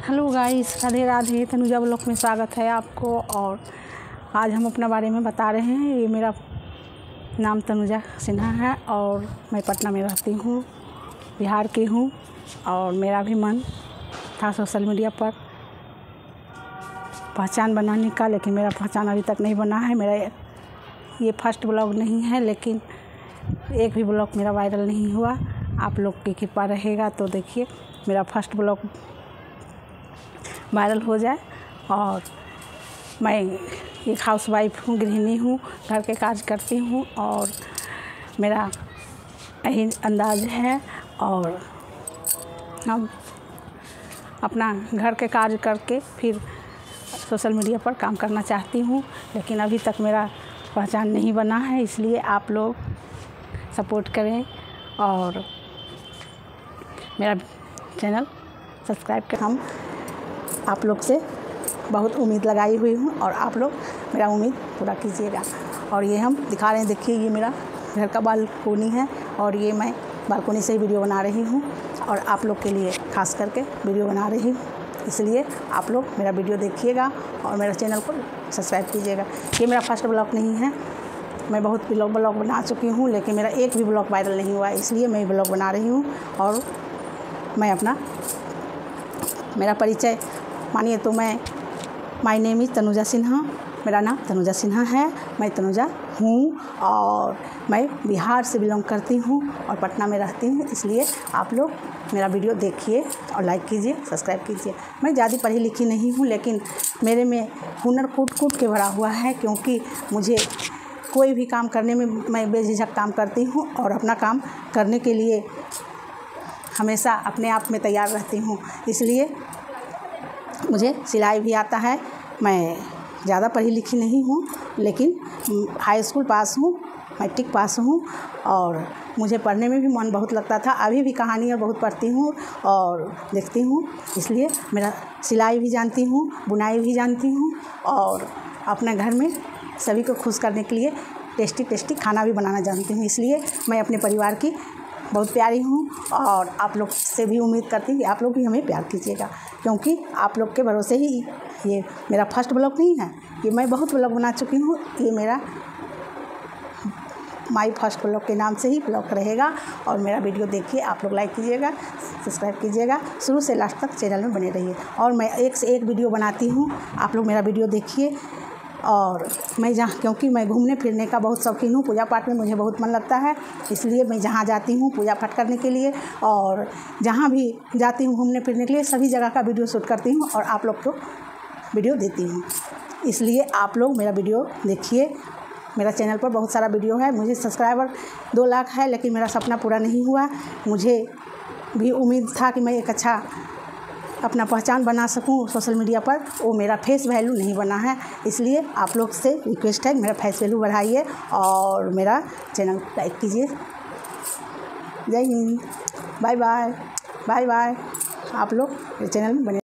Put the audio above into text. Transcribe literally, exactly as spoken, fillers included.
Hello guys, Radhe Radhe. Tanuja blog में स्वागत है आपको। और आज हम अपना बारे में बता रहे हैं। ये मेरा नाम तनुजा सिन्हा है और मैं पटना में रहती हूँ, बिहार की हूँ। और मेरा भी मन था सोशल मीडिया पर पहचान बनाने का, लेकिन मेरा पहचान अभी तक नहीं बना है। मेरा ये फर्स्ट ब्लॉग नहीं है, लेकिन एक भी ब्लॉग मेरा वायरल नहीं हुआ। आप लोग की कृपा रहेगा तो देखिए मेरा फर्स्ट ब्लॉग वायरल हो जाए। और मैं एक हाउसवाइफ हूँ, गृहिणी हूँ, घर के कार्य करती हूँ और मेरा यही अंदाज है। और हम अपना घर के कार्य करके फिर सोशल मीडिया पर काम करना चाहती हूँ, लेकिन अभी तक मेरा पहचान नहीं बना है। इसलिए आप लोग सपोर्ट करें और मेरा चैनल सब्सक्राइब करें। हम आप लोग से बहुत उम्मीद लगाई हुई हूँ और आप लोग मेरा उम्मीद पूरा कीजिएगा। और ये हम दिखा रहे हैं, देखिए ये मेरा घर का बालकोनी है और ये मैं बालकोनी से ही वीडियो बना रही हूँ और आप लोग के लिए खास करके वीडियो बना रही हूँ। इसलिए आप लोग मेरा वीडियो देखिएगा और मेरा चैनल को सब्सक्राइब कीजिएगा। ये मेरा फर्स्ट ब्लॉग नहीं है, मैं बहुत ब्लॉग ब्लॉग बना चुकी हूँ, लेकिन मेरा एक भी ब्लॉग वायरल नहीं हुआ। इसलिए मैं ब्लॉग बना रही हूँ। और मैं अपना मेरा परिचय मानिए तो मैं my name is Tanuja Sinha. मेरा नाम तनुजा सिन्हा है, मैं तनुजा हूँ और मैं बिहार से बिलोंग करती हूँ और पटना में रहती हूँ। इसलिए आप लोग मेरा वीडियो देखिए और लाइक कीजिए, सब्सक्राइब कीजिए। मैं ज़्यादा पढ़ी लिखी नहीं हूँ, लेकिन मेरे में हुनर कूट कूट के भरा हुआ है, क्योंकि मुझे कोई भी काम करने में मैं बेझिझक काम करती हूँ और अपना काम करने के लिए हमेशा अपने आप में तैयार रहती हूँ। इसलिए मुझे सिलाई भी आता है। मैं ज़्यादा पढ़ी लिखी नहीं हूँ, लेकिन हाई स्कूल पास हूँ, मैट्रिक पास हूँ और मुझे पढ़ने में भी मन बहुत लगता था। अभी भी कहानियाँ बहुत पढ़ती हूँ और देखती हूँ। इसलिए मेरा सिलाई भी जानती हूँ, बुनाई भी जानती हूँ और अपने घर में सभी को खुश करने के लिए टेस्टी टेस्टी खाना भी बनाना जानती हूँ। इसलिए मैं अपने परिवार की बहुत प्यारी हूँ और आप लोग से भी उम्मीद करती हूँ कि आप लोग भी हमें प्यार कीजिएगा, क्योंकि आप लोग के भरोसे ही ये मेरा फर्स्ट ब्लॉग नहीं है। ये मैं बहुत ब्लॉग बना चुकी हूँ। ये मेरा माय फर्स्ट ब्लॉग के नाम से ही ब्लॉग रहेगा। और मेरा वीडियो देखिए, आप लोग लाइक कीजिएगा, सब्सक्राइब कीजिएगा, शुरू से लास्ट तक चैनल में बने रहिए। और मैं एक से एक वीडियो बनाती हूँ, आप लोग मेरा वीडियो देखिए। और मैं जहाँ क्योंकि मैं घूमने फिरने का बहुत शौकीन हूँ, पूजा पाठ में मुझे बहुत मन लगता है। इसलिए मैं जहाँ जाती हूँ पूजा पाठ करने के लिए और जहाँ भी जाती हूँ घूमने फिरने के लिए सभी जगह का वीडियो शूट करती हूँ और आप लोग को वीडियो देती हूँ। इसलिए आप लोग मेरा वीडियो देखिए। मेरा चैनल पर बहुत सारा वीडियो है। मुझे सब्सक्राइबर दो लाख है, लेकिन मेरा सपना पूरा नहीं हुआ। मुझे भी उम्मीद था कि मैं एक अच्छा अपना पहचान बना सकूं सोशल मीडिया पर, वो मेरा फेस वैल्यू नहीं बना है। इसलिए आप लोग से रिक्वेस्ट है, मेरा फेस वैल्यू बढ़ाइए और मेरा चैनल लाइक कीजिए। जय Hind, bye bye, bye bye. आप लोग मेरे चैनल में बने